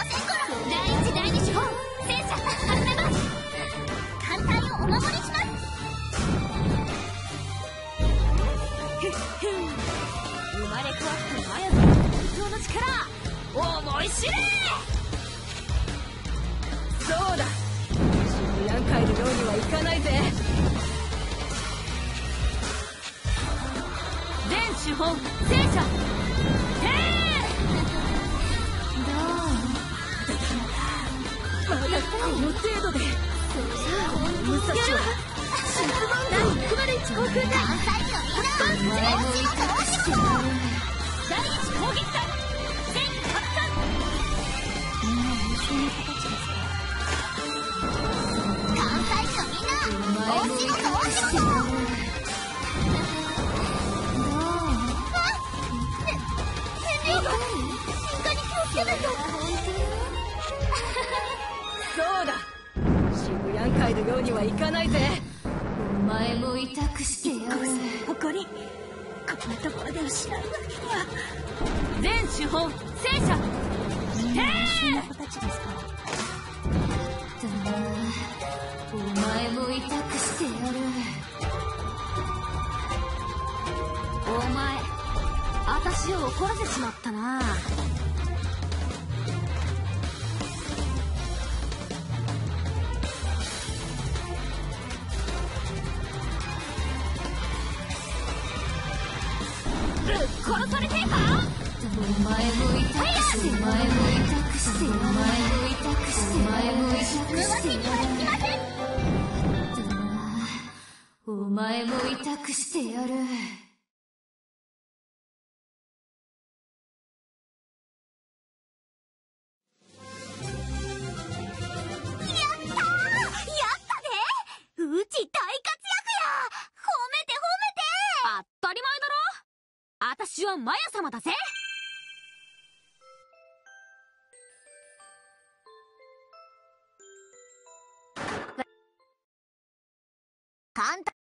第一第二手法戦車花束艦隊をお守りします。生まれ変わったマヤの本当の力思い知れ。 そうだ、渋谷会のようにはいかないぜ。 全手本戦車まだこの程度で武蔵は沈まんだ。601航空隊艦隊よみんなお仕事お仕事。第一攻撃隊全発艦。みんな優秀な子たちですか。艦隊よみんなお仕事お仕事。燃料が進化に気をつけないと。 そうだ、渋谷会のようにはいかないぜ。 お前も委託してやる。 誇り、こんなところで失うわけには。 全手本戦車優秀な子たちですか。 お前も委託してやる。お前私を怒らせちまったな。殺されてえか。お前も委託して、お前も委託して、お前も委託して、お前も委託してやる。お前も委託してやる。うち大活躍や。褒めて褒めて。当たり前だろ。私はマヤ様だぜ。簡単